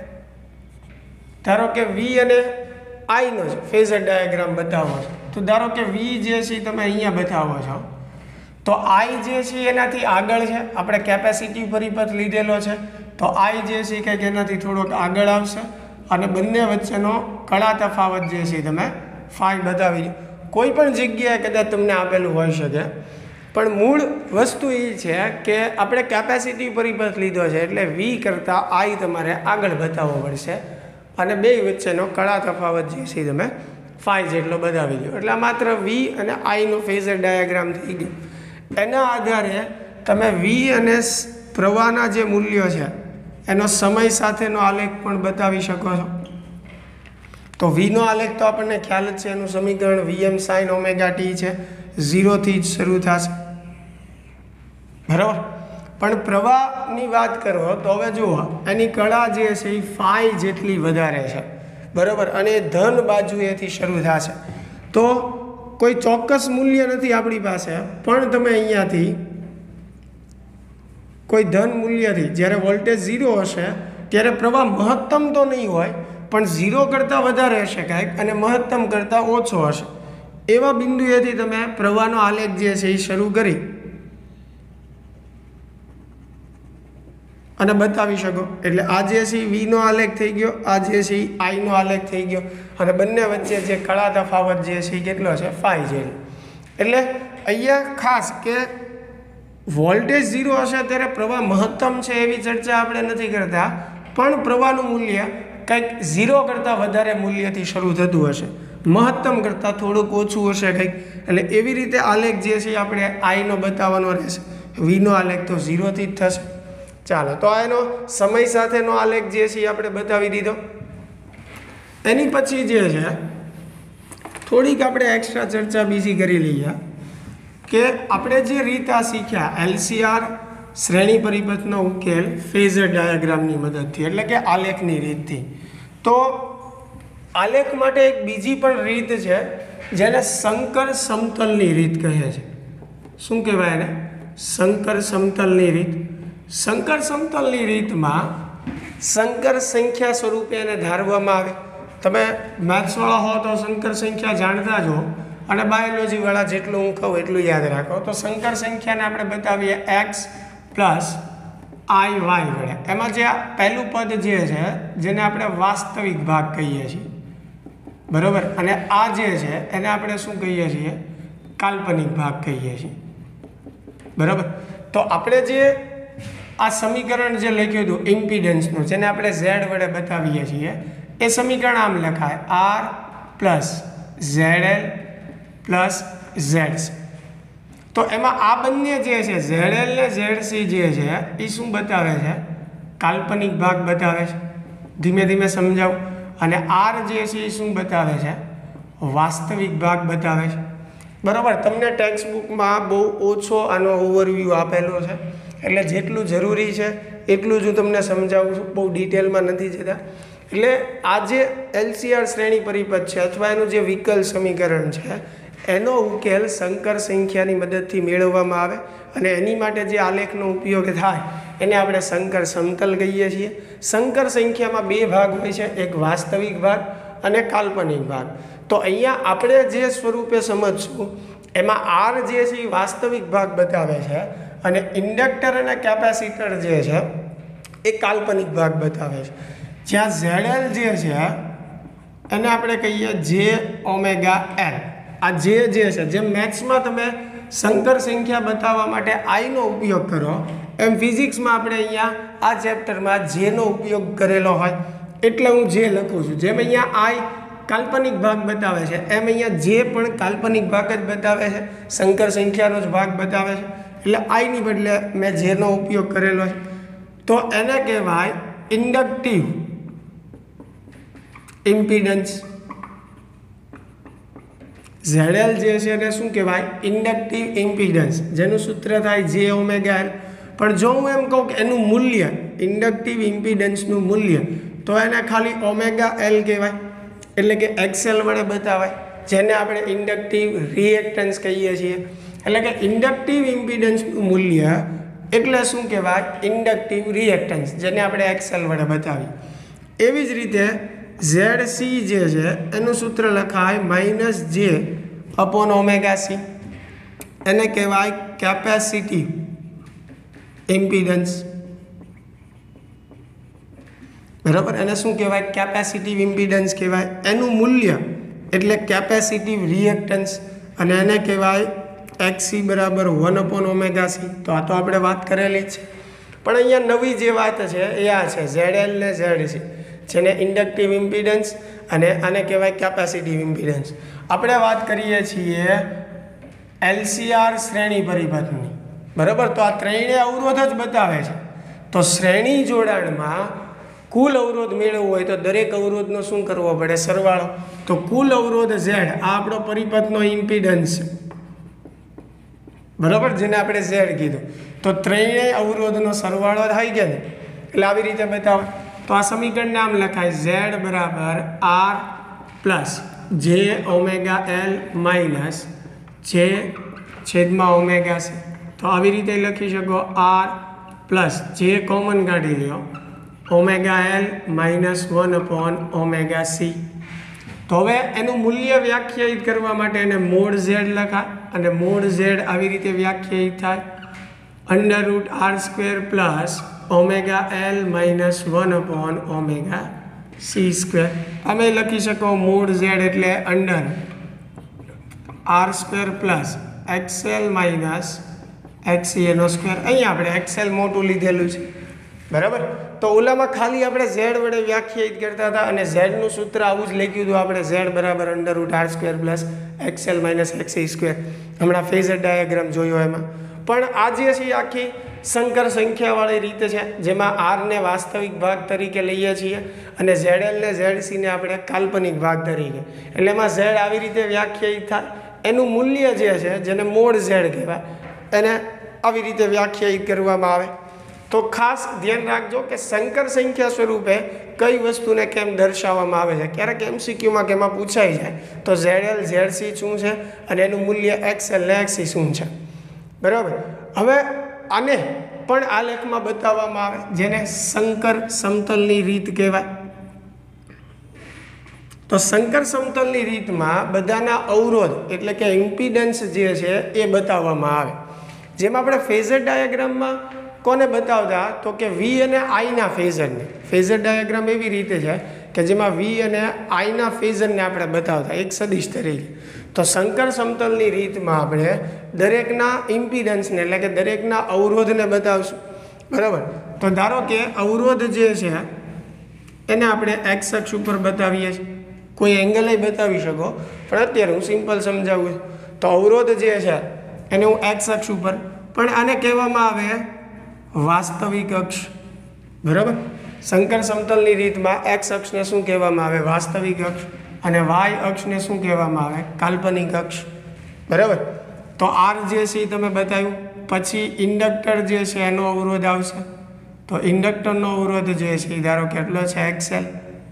ધારો કે વી અને આઈનો જ ફેઝર ડાયાગ્રામ બતાવો છો, તો ધારો કે વી જે છે તમે અહીંયા બતાવો છો, તો આઈ જે છે એનાથી આગળ છે, આપણે કેપેસિટી પરિપથ લીધેલો છે, તો આઈ જે છે કંઈક એનાથી થોડોક આગળ આવશે અને બંને વચ્ચેનો કળા તફાવત જે છે તમે ફાઈ બતાવી દો. કોઈ પણ જગ્યાએ કદાચ તમને આપેલું હોઈ શકે, પણ મૂળ વસ્તુ એ છે કે આપણે કેપેસિટી પરિપથ લીધો છે એટલે વી કરતાં આઈ તમારે આગળ બતાવવો પડશે અને બે વચ્ચેનો કળા તફાવત જે છે તમે ફાઈ જેટલો બતાવી દો. એટલે માત્ર વી અને આઈનો ફેઝર ડાયાગ્રામ થઈ ગયો. એના આધારે તમે વી અને પ્રવાહના જે મૂલ્યો છે એનો સમય સાથેનો આલેખ પણ બતાવી શકો છો. તો વીનો આલેખ તો આપણને ખ્યાલ જ છે, એનું સમીકરણ વીએમ સાઇન ઓમેગા ટી છે, ઝીરોથી જ શરૂ થશે, બરાબર. પણ પ્રવાહની વાત કરો તો હવે જુઓ એની કળા જે છે એ ફાઈ જેટલી વધારે છે. બરાબર, અને ધન બાજુએથી શરૂ થશે. તો કોઈ ચોક્કસ મૂલ્ય નથી આપણી પાસે, પણ તમે અહીંયાથી કોઈ ધન મૂલ્યથી જ્યારે વોલ્ટેજ ઝીરો હશે ત્યારે પ્રવાહ મહત્તમ તો નહીં હોય, પણ ઝીરો કરતાં વધારે હશે કાંઈક અને મહત્તમ કરતાં ઓછો હશે. એવા બિંદુએથી તમે પ્રવાહનો આલેખ જે છે એ શરૂ કરી અને બતાવી શકો. એટલે આ જે છે વીનો આલેખ થઈ ગયો, આ જે છે આઈનો આલેખ થઈ ગયો, અને બંને વચ્ચે જે કળા તફાવત જે છે એ કેટલો છે ફાઈ છે. એટલે અહીંયા ખાસ કે વોલ્ટેજ ઝીરો હશે ત્યારે પ્રવાહ મહત્તમ છે એવી ચર્ચા આપણે નથી કરતા, પણ પ્રવાહનું મૂલ્ય કંઈક ઝીરો કરતાં વધારે મૂલ્યથી શરૂ થતું હશે, મહત્તમ કરતાં થોડુંક ઓછું હશે કંઈક. એટલે એવી રીતે આલેખ જે છે આપણે આઈનો બતાવવાનો રહેશે, વીનો આલેખ તો ઝીરોથી જ થશે. ચાલો, તો આ એનો સમય સાથેનો આલેખ જે છે એ આપણે બતાવી દીધો. એની પછી જે છે થોડીક આપણે એક્સ્ટ્રા ચર્ચા બીજી કરી લઈએ કે આપણે જે રીત આ શીખ્યા એલસીઆર શ્રેણી પરિપથનો ઉકેલ ફેઝર ડાયાગ્રામની મદદથી, એટલે કે આલેખની રીતથી. તો આલેખ માટે એક બીજી પણ રીત છે જેને સંકર સમતલની રીત કહે છે. શું કહેવાય એને? સંકર સમતલની રીત. સંકર સમતલની રીતમાં સંકર સંખ્યા સ્વરૂપે એને ધારવામાં આવે. તમે મેથ્સવાળા હો તો સંકર સંખ્યા જાણતા જ હો, અને બાયોલોજીવાળા જેટલું હું કહું એટલું યાદ રાખો. તો સંકર સંખ્યાને આપણે બતાવીએ એક્સ પ્લસ આઈ વાય વડે. એમાં જે પહેલું પદ જે છે જેને આપણે વાસ્તવિક ભાગ કહીએ છીએ, બરાબર, અને આ જે છે એને આપણે શું કહીએ છીએ? કાલ્પનિક ભાગ કહીએ છીએ, બરાબર. તો આપણે જે આ સમીકરણ જે લખ્યું હતું ઇમ્પિડન્સનું, જેને આપણે ઝેડ વડે બતાવીએ છીએ, એ સમીકરણ આમ લખાય R plus Z L plus Z C. તો એમાં આ બંને જે છે ઝેડ એલ ને ઝેડ સી જે છે એ શું બતાવે છે? કાલ્પનિક ભાગ બતાવે છે. ધીમે ધીમે સમજાવું. અને આર જે છે એ શું બતાવે છે? વાસ્તવિક ભાગ બતાવે છે, બરાબર. તમને ટેક્સ્ટબુકમાં બહુ ઓછો આનો ઓવરવ્યૂ આપેલો છે, એટલે જેટલું જરૂરી છે એટલું જ હું તમને સમજાવું છું, બહુ ડિટેલમાં નથી જતા. એટલે આ જે એલસીઆર શ્રેણી પરિપથ છે અથવા એનું જે વિકલ સમીકરણ છે એનો ઉકેલ સંકર સંખ્યાની મદદથી મેળવવામાં આવે, અને એની માટે જે આલેખનો ઉપયોગ થાય એને આપણે સંકર સમતલ કહીએ છીએ. સંકર સંખ્યામાં બે ભાગ હોય છે, એક વાસ્તવિક ભાગ અને કાલ્પનિક ભાગ. તો અહીંયા આપણે જે સ્વરૂપે સમજશું એમાં આર જે છે એ વાસ્તવિક ભાગ બતાવે છે, અને ઇન્ડક્ટર અને કેપેસિટર જે છે એ કાલ્પનિક ભાગ બતાવે છે. જ્યાં ઝેડ એલ જે છે એને આપણે કહીએ જે ઓમેગા એલ. આ જે જે છે, જેમ મેથ્સમાં તમે સંકર સંખ્યા બતાવવા માટે આઈનો ઉપયોગ કરો, એમ ફિઝિક્સમાં આપણે અહીંયા આ ચેપ્ટરમાં જેનો ઉપયોગ કરેલો હોય, એટલે હું જે લખું છું. જેમ અહીંયા આઈ કાલ્પનિક ભાગ બતાવે છે, એમ અહીંયા જે પણ કાલ્પનિક ભાગ જ બતાવે છે, સંકર સંખ્યાનો જ ભાગ બતાવે છે. એટલે આઈની બદલે મેં જેનો ઉપયોગ કરેલો છે. તો એને કહેવાય ઇન્ડક્ટિવ ઇમ્પિડન્સ. ઝેડ એલ જે છે એને શું કહેવાય? ઇન્ડક્ટિવ ઇમ્પિડન્સ, જેનું સૂત્ર થાય જે ઓમેગા એલ. પણ જો હું એમ કહું કે એનું મૂલ્ય, ઇન્ડક્ટિવ ઇમ્પિડન્સનું મૂલ્ય, તો એને ખાલી ઓમેગા એલ કહેવાય, એટલે કે એક્સએલ વડે બતાવાય, જેને આપણે ઇન્ડક્ટિવ રિએક્ટન્સ કહીએ છીએ. એટલે કે ઇન્ડક્ટિવ ઇમ્પિડન્સનું મૂલ્ય એટલે શું કહેવાય? ઇન્ડક્ટિવ રિએક્ટન્સ, જેને આપણે એક્સએલ વડે બતાવીએ. એવી જ રીતે ઝેડ સી જે છે એનું સૂત્ર લખાય માઇનસ જે અપોન ઓમેગા સી. એને કહેવાય કેપેસિટી ઇમ્પિડન્સ, બરાબર. એને શું કહેવાય? કેપેસિટિવ ઇમ્પિડન્સ કહેવાય. એનું મૂલ્ય એટલે કેપેસિટિવ રિએક્ટન્સ, અને એને કહેવાય એક્સી બરાબર વન અપોન ઓમેગા સી. તો આ તો આપણે વાત કરેલી જ છે, પણ અહીંયા નવી જે વાત છે એ આ છે ઝેડ એલ ને ઝેડ સી, જેને ઇન્ડક્ટિવ ઇમ્પિડન્સ અને આને કહેવાય કેપેસિટિવ ઇમ્પિડન્સ. આપણે વાત કરીએ છીએ એલસીઆર શ્રેણી પરિપથની, બરાબર. તો આ ત્રણેય અવરોધ જ બતાવે છે. તો શ્રેણી જોડાણમાં કુલ અવરોધ મેળવવો હોય તો દરેક અવરોધનો શું કરવો પડે? સરવાળો. તો કુલ અવરોધ ઝેડ આ આપણો પરિપથનો ઇમ્પિડન્સ છે, બરાબર, જેને આપણે ઝેડ કીધું. તો ત્રણેય અવરોધનો સરવાળો થાય કે ને, એટલે આવી રીતે બતાવે. તો આ સમીકરણને આમ લખાય ઝેડ બરાબર R plus J omega L minus J છેદમાં ઓમેગા છે. તો આવી રીતે લખી શકો આર પ્લસ જે કોમન કાઢી લ્યો omega L minus one upon omega C. તો હવે એનું મૂલ્ય વ્યાખ્યાયિત કરવા માટે એને મોડ ઝેડ લખા અને મોડ ઝેડ આવી રીતે વ્યાખ્યાયિત થાય under root R square plus omega L minus one upon omega C square. તમે લખી શકો મોડ ઝેડ એટલે under R square plus XL minus XC એનો સ્ક્વેર. અહીંયા આપણે એક્સએલ મોટું લીધેલું છે બરાબર. તો ઓલામાં ખાલી આપણે ઝેડ વડે વ્યાખ્યાયિત કરતા હતા અને ઝેડનું સૂત્ર આવું જ લખ્યું હતું આપણે ઝેડ બરાબર under root R square plus XL minus XC square. હમણાં ફેઝર ડાયાગ્રામ જોયો એમાં. પણ આ જે છે આખી સંકર સંખ્યાવાળી રીત છે જેમાં આરને વાસ્તવિક ભાગ તરીકે લઈએ છીએ અને ઝેડએલને ઝેડસીને આપણે કાલ્પનિક ભાગ તરીકે. એટલે એમાં ઝેડ આવી રીતે વ્યાખ્યાયિત થાય. એનું મૂલ્ય જે છે જેને મોડ ઝેડ કહેવાય એને આવી રીતે વ્યાખ્યાયિત કરવામાં આવે. તો ખાસ ધ્યાન રાખજો કે સંકર સંખ્યા સ્વરૂપે કઈ વસ્તુને કેમ દર્શાવવામાં આવે છે. ક્યારેક એમસીક્યુમાં કે એમાં પૂછાઈ જાય તો ઝેડએલ ઝેડસી શું છે અને એનું મૂલ્ય એક્સએલ ને એક્સી શું છે બરાબર. હવે આને પણ આ લેખમાં બતાવવામાં આવે જેને સંકર સમતલની રીત કહેવાય. તો સંકર સમતલની રીતમાં બધાના અવરોધ એટલે કે ઇમ્પિડન્સ જે છે એ બતાવવામાં આવે. જેમ આપણે ફેઝર ડાયાગ્રામમાં કોને બતાવતા તો કે વી અને આઈના ફેઝરને. ફેઝર ડાયાગ્રામ એવી રીતે છે કે જેમાં વી અને આઈના ફેઝરને આપણે બતાવતા એક સદિશ તરીકે. તો સંકર સમતલની રીતમાં આપણે દરેકના ઇમ્પિડન્સને એટલે કે દરેકના અવરોધને બતાવશું બરાબર. તો ધારો કે અવરોધ જે છે એને આપણે એક્સ અક્ષ ઉપર બતાવીએ છીએ. કોઈ એંગલે બતાવી શકો પણ અત્યારે હું સિમ્પલ સમજાવું. તો અવરોધ જે છે એને હું એક્સ અક્ષ ઉપર પણ આને કહેવામાં આવે વાસ્તવિક અક્ષ બરાબર. સંકર સમતલની રીતમાં એક્સ અક્ષને શું કહેવામાં આવે વાસ્તવિક અક્ષ અને વાય અક્ષને શું કહેવામાં આવે કાલ્પનિક અક્ષ બરાબર. તો આર જે છે એ તમે બતાવ્યું. પછી ઇન્ડક્ટર જે છે એનો અવરોધ આવશે. તો ઇન્ડક્ટરનો અવરોધ જે છે એ ધારો કેટલો છે એક્સએલ.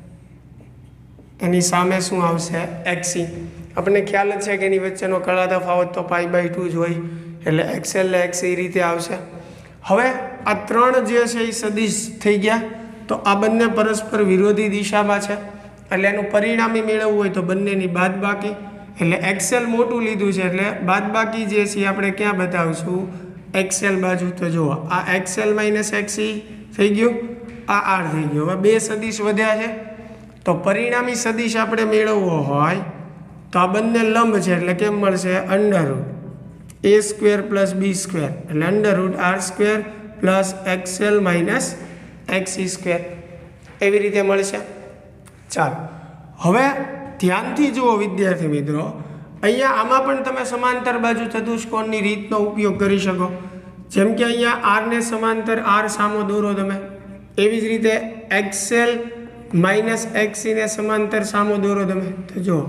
એની સામે શું આવશે એક્સી. આપણને ખ્યાલ જ છે કે એની વચ્ચેનો કળા તફાવત તો પાઈ બાય ટુ જ હોય એટલે એક્સએલ ને એક્સી રીતે આવશે. હવે આ ત્રણ જે છે એ સદિશ થઈ ગયા. તો આ બંને પરસ્પર વિરોધી દિશામાં છે એટલે એનું પરિણામી મેળવવું હોય તો બંનેની બાદબાકી. એટલે એક્સએલ મોટું લીધું છે એટલે બાદબાકી જે છે આપણે ક્યાં બતાવશું એક્સએલ બાજુ. તો જુઓ આ એક્સએલ માઇનસ એક્સી થઈ ગયું આ આર થઈ ગયું. હવે બે સદિશ વધ્યા છે તો પરિણામી સદિશ આપણે મેળવવો હોય તો આ બંને લંબ છે એટલે કેમ મળશે under root A square plus B square એટલે under root R square plus XL minus XC square એવી રીતે મળશે. ચાલો હવે ધ્યાનથી જુઓ વિદ્યાર્થી મિત્રો. અહીંયા આમાં પણ તમે સમાંતર બાજુ ચતુષ્કોણની રીતનો ઉપયોગ કરી શકો. જેમ કે અહીંયા આરને સમાંતર આર સામો દોરો તમે એવી જ રીતે એક્સએલ માઇનસ એક્સીને સમાંતર સામો દોરો તમે. તો જુઓ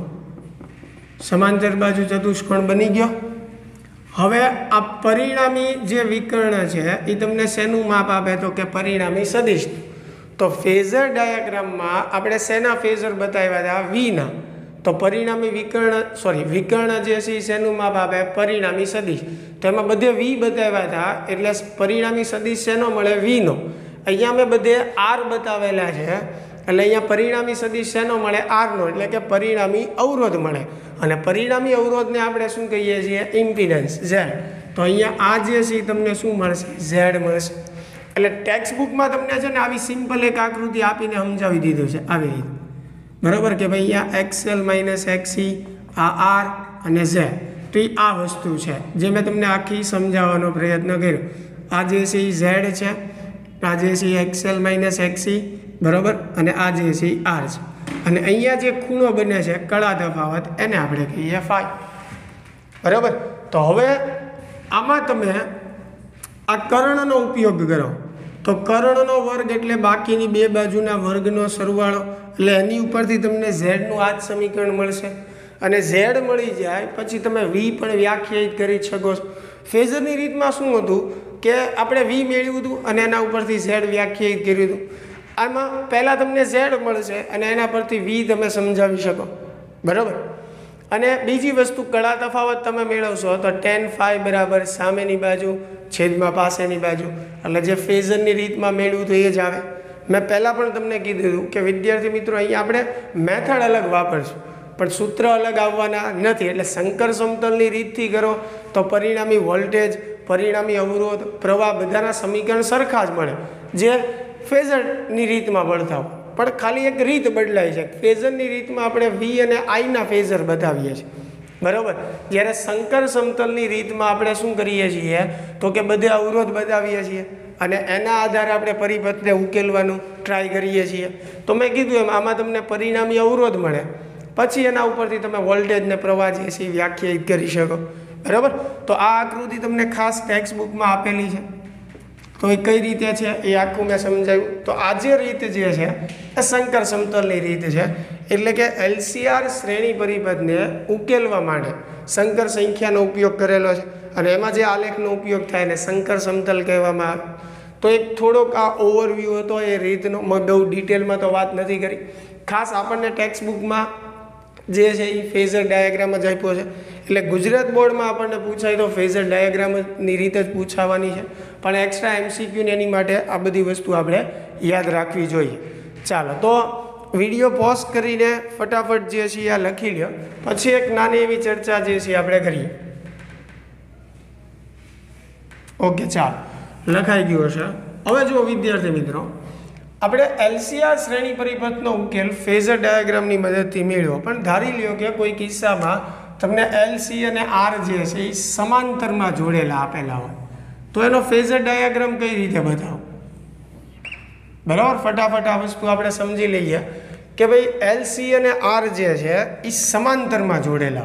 સમાંતર બાજુ ચતુષ્કોણ બની ગયો. હવે આ પરિણામી જે વિકર્ણ છે એ તમને શેનું માપ આપે તો કે પરિણામી સદિશ. તો ફેઝર ડાયાગ્રામમાં આપણે શેના ફેઝર બતાવ્યા હતા વીના. તો પરિણામી વિકર્ણ સોરી વિકર્ણ જે છે એ શેનું માપ આપે પરિણામી સદિશ. તો એમાં બધે વી બતાવ્યા હતા એટલે પરિણામી સદિશ શેનો મળે વીનો. અહીંયા અમે બધે આર બતાવેલા છે એટલે અહીંયા પરિણામી સદિશ શેનો મળે આરનો એટલે કે પરિણામી અવરોધ મળે. અને પરિણામી અવરોધને આપણે શું કહીએ છીએ ઇમ્પિડન્સ ઝેડ. તો અહીંયા આ જે છે તમને શું મળશે ઝેડ મળશે. એટલે ટેક્સ્ટ બુકમાં તમને છે ને આવી સિમ્પલ એક આકૃતિ આપીને સમજાવી દીધું છે આવી રીતે બરાબર કે ભાઈ અહીંયા એક્સએલ માઇનસ એક્સી આ આર અને ઝેડ. તો એ આ વસ્તુ છે જે મેં તમને આખી સમજાવવાનો પ્રયત્ન કર્યો. આ જે છે એ ઝેડ છે આ જે છે એક્સએલ માઇનસ એક્સી બરાબર અને આ જે છે એ આર છે. અને અહીંયા જે ખૂણો બને છે કળા તફાવત એને આપણે કહીએ ફાઈ બરાબર. તો હવે આમાં તમે આ કર્ણનો ઉપયોગ કરો તો કર્ણનો વર્ગ એટલે બાકીની બે બાજુના વર્ગનો સરવાળો એટલે એની ઉપરથી તમને ઝેડનું આ જ સમીકરણ મળશે. અને ઝેડ મળી જાય પછી તમે વી પણ વ્યાખ્યાયિત કરી શકો છો. ફેઝરની રીતમાં શું હતું કે આપણે વી મેળવ્યું હતું અને એના ઉપરથી ઝેડ વ્યાખ્યાયિત કર્યું હતું. આમાં પહેલાં તમને ઝેડ મળશે અને એના પરથી વી તમે સમજાવી શકો, બરાબર. અને બીજી વસ્તુ કળા તફાવત તમે મેળવશો તો ટેન ફાઈ બરાબર સામેની બાજુ છેદમાં પાસેની બાજુ, એટલે જે ફેઝરની રીતમાં મેળવ્યું તો એ જ આવે. મેં પહેલાં પણ તમને કીધું હતું કે વિદ્યાર્થી મિત્રો અહીંયા આપણે મેથડ અલગ વાપરશું પણ સૂત્ર અલગ આવવાના નથી. એટલે શંકર સમતલની રીતથી કરો તો પરિણામી વોલ્ટેજ, પરિણામી અવરોધ, પ્રવાહ બધાના સમીકરણ સરખા જ મળે જે ફેઝરની રીતમાં મળતા હોય, પણ ખાલી એક રીત બદલાય છે. ફેઝરની રીતમાં આપણે વી અને આઈના ફેઝર બતાવીએ છીએ, બરાબર. જ્યારે શંકર સમતલની રીતમાં આપણે શું કરીએ છીએ તો કે બધે અવરોધ બતાવીએ છીએ અને એના આધારે આપણે પરિપથને ઉકેલવાનું ટ્રાય કરીએ છીએ. તો મેં કીધું એમ આમાં તમને પરિણામી અવરોધ મળે, પછી એના ઉપરથી તમે વોલ્ટેજ ને પ્રવાહ જે છે એ વ્યાખ્યાયિત કરી શકો, બરાબર. તો આ આકૃતિ તમને ખાસ ટેક્સ્ટ બુકમાં આપેલી છે, તો એ કઈ રીતે છે એ આખું મેં સમજાવ્યું. તો આ જે રીત જે છે એ શંકર સમતલની રીત છે, એટલે કે એલસીઆર શ્રેણી પરિપથને ઉકેલવા માટે શંકર સંખ્યાનો ઉપયોગ કરેલો છે અને એમાં જે આલેખનો ઉપયોગ થાય ને શંકર સમતલ કહેવામાં આવે. તો એક થોડોક આ ઓવરવ્યૂ હતો એ રીતનો, મેં બહુ ડિટેલમાં તો વાત નથી કરી. ખાસ આપણને ટેક્સ્ટ બુકમાં જે છે એ ફેઝર ડાયાગ્રામ જ આપ્યો છે, એટલે ગુજરાત બોર્ડમાં આપણને પૂછાય તો ફેઝર ડાયાગ્રામની રીત જ પૂછાવાની છે, પણ એક્સ્ટ્રા એમસીક્યુને એની માટે આ બધી વસ્તુ આપણે યાદ રાખવી જોઈએ. ચાલો તો વિડીયો પોઝ કરીને ફટાફટ જે છે આ લખી લ્યો, પછી એક નાની એવી ચર્ચા જે છે આપણે કરીએ. ઓકે, ચાલો લખાઈ ગયું હશે. હવે જુઓ વિદ્યાર્થી મિત્રો, આપણે એલસીઆર શ્રેણી પરિપથનો ઉકેલ ફેઝર ડાયાગ્રામની મદદથી મેળવો, પણ ધારી લ્યો કે કોઈ કિસ્સામાં તમને એલસી અને આર જે છે એ સમાંતરમાં જોડેલા આપેલા હોય, તો એનો ફેઝર ડાયાગ્રામ કઈ રીતે બતાવો, બરાબર. ફટાફટ આ વસ્તુ આપણે સમજી લઈએ કે ભાઈ એલસી અને આર જે છે એ સમાંતરમાં જોડેલા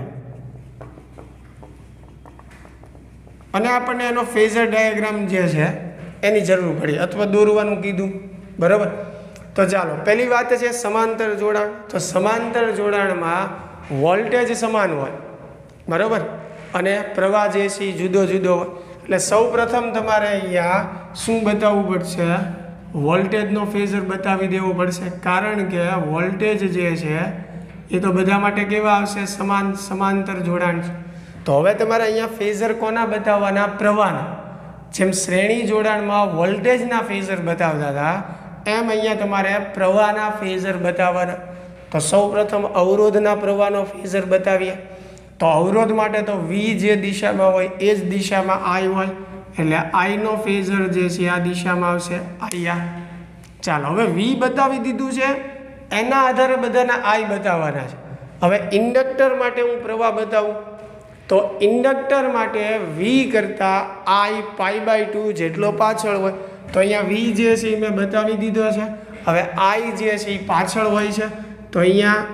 અને આપણને એનો ફેઝર ડાયાગ્રામ જે છે એની જરૂર પડી અથવા દોરવાનું કીધું, બરાબર. તો ચાલો પહેલી વાત છે સમાંતર જોડાણ. તો સમાંતર જોડાણમાં વોલ્ટેજ સમાન હોય, બરાબર, અને પ્રવાહ જે છે એ જુદો જુદો હોય. એટલે સૌ પ્રથમ તમારે અહીંયા શું બતાવવું પડશે? વોલ્ટેજનો ફેઝર બતાવી દેવો પડશે, કારણ કે વોલ્ટેજ જે છે એ તો બધા માટે કેવા આવશે? સમાન, સમાંતર જોડાણ છે. તો હવે તમારે અહીંયા ફેઝર કોના બતાવવાના? પ્રવાહના. જેમ શ્રેણી જોડાણમાં વોલ્ટેજના ફેઝર બતાવતા હતા એમ અહીંયા તમારે પ્રવાહના ફેઝર બતાવવાના. તો સૌ પ્રથમ અવરોધના પ્રવાહનો ફેઝર બતાવીએ. તો અવરોધ માટે તો વી જે દિશામાં હોય એ જ દિશામાં આઈ હોય, એટલે આઈનો ફેઝર જે છે આ દિશામાં આવશે, આઈ. ચાલો હવે વી બતાવી દીધું છે, એના આધારે બધાના આઈ બતાવવાના છે. હવે ઇન્ડક્ટર માટે હું પ્રવાહ બતાવું તો ઇન્ડક્ટર માટે વી કરતાં આઈ પાઈ બાય ટુ જેટલો પાછળ હોય, તો અહીંયા વી જે છે એ મેં બતાવી દીધો છે. હવે આઈ જે છે એ પાછળ હોય છે, તો અહીંયા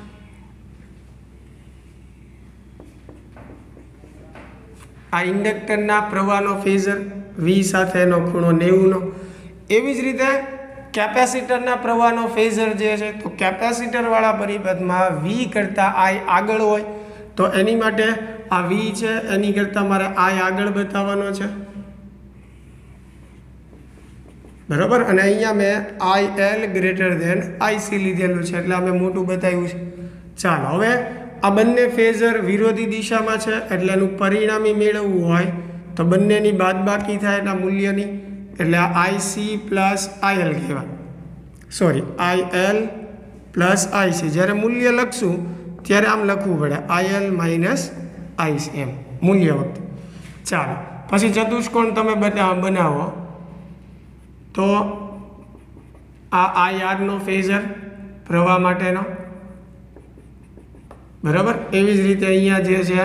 આ ઇન્ડક્ટરના પ્રવાહનો ફેઝર વી સાથેનો ખૂણો નેવુંનો. એવી જ રીતે કેપેસિટરના પ્રવાહનો ફેઝર જે છે તો કેપેસિટરવાળા પરિપથમાં વી કરતાં આઈ આગળ હોય, તો એની માટે આ વી છે એની કરતાં મારે આઈ આગળ બતાવવાનો છે, બરાબર. અને અહીંયા મેં I L greater than IC લીધેલું છે, એટલે અમે મોટું બતાવ્યું છે. ચાલો હવે આ બંને ફેઝર વિરોધી દિશામાં છે, એટલે એનું પરિણામી મેળવવું હોય તો બંનેની બાદબાકી થાય એના મૂલ્યની, એટલે આ આઈસી પ્લસ આઈએલ કહેવાય. Sorry, IL plus IC. જ્યારે મૂલ્ય લખશું ત્યારે આમ લખવું પડે, આઈએલ માઇનસ આઈસી એમ મૂલ્ય વખતે. ચાલો પછી ચતુષ્કોણ તમે બનાવો તો આ આઈઆરનો ફેઝર પ્રવાહ માટેનો, બરાબર. એવી જ રીતે અહીંયા જે છે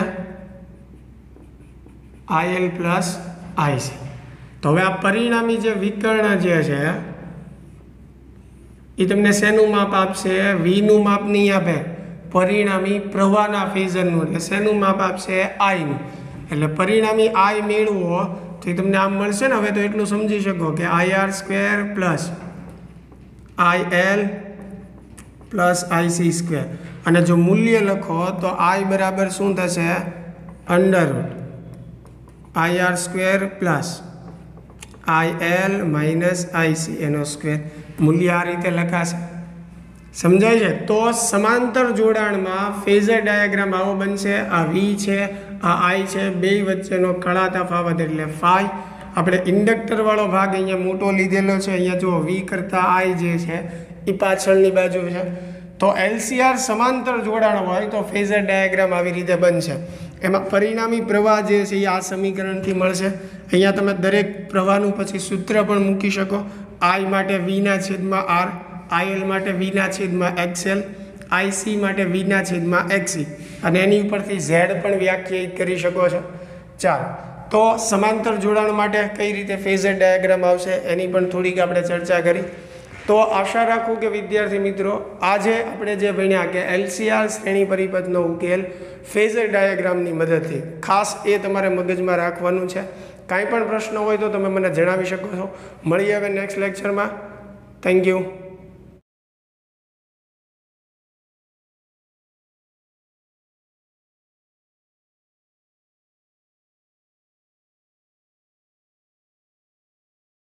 આઈએલ પ્લસ આઈસી. તો હવે આ પરિણામી જે વિકર્ણ જે છે એ તમને શેનું માપ આપશે? વીનું માપ નહીં આપે, પરિણામી પ્રવાહના ફેઝરનું, એટલે શેનું માપ આપશે? આઈનું. એટલે પરિણામી આઈ મેળવો તો એ તમને આમ મળશે ને. હવે તો એટલું સમજી શકો કે I R square plus I L plus IC square, અને જો મૂલ્ય લખો તો આઈ બરાબર શું થશે? Under root I R square plus I L minus IC એનો સ્ક્વેર. મૂલ્ય આ રીતે લખાશે, સમજાય છે? તો સમાંતર જોડાણમાં ફેઝર ડાયાગ્રામ આવો બનશે. આ વી છે, આ આઈ છે, બે વચ્ચેનો કળા તફાવત એટલે ફાઈ. આપણે ઇન્ડક્ટરવાળો ભાગ અહીંયા મોટો લીધેલો છે. અહીંયા જો વી કરતાં આઈ જે છે એ પાછળની બાજુ છે. તો એલસીઆર સમાંતર જોડાણ હોય તો ફેઝર ડાયાગ્રામ આવી રીતે બનશે. એમાં પરિણામી પ્રવાહ જે છે એ આ સમીકરણથી મળશે. અહીંયા તમે દરેક પ્રવાહનું પછી સૂત્ર પણ મૂકી શકો. આઈ માટે વીના છેદમાં આર, આઈએલ માટે વીના છેદમાં એક્સએલ, આઈસી માટે વીના છેદમાં એક્સી, અને એની ઉપરથી ઝેડ પણ વ્યાખ્યાયિત કરી શકો છો. ચાલો, તો સમાંતર જોડાણ માટે કઈ રીતે ફેઝર ડાયાગ્રામ આવશે એની પણ થોડીક આપણે ચર્ચા કરી. તો આશા રાખું કે વિદ્યાર્થી મિત્રો આજે આપણે જે ભણ્યા કે એલસીઆર શ્રેણી પરિપથનો ઉકેલ ફેઝર ડાયાગ્રામની મદદથી, ખાસ એ તમારે મગજમાં રાખવાનું છે. કાંઈ પણ પ્રશ્ન હોય તો તમે મને જણાવી શકો છો. મળીએ હવે નેક્સ્ટ લેક્ચરમાં. Thank you.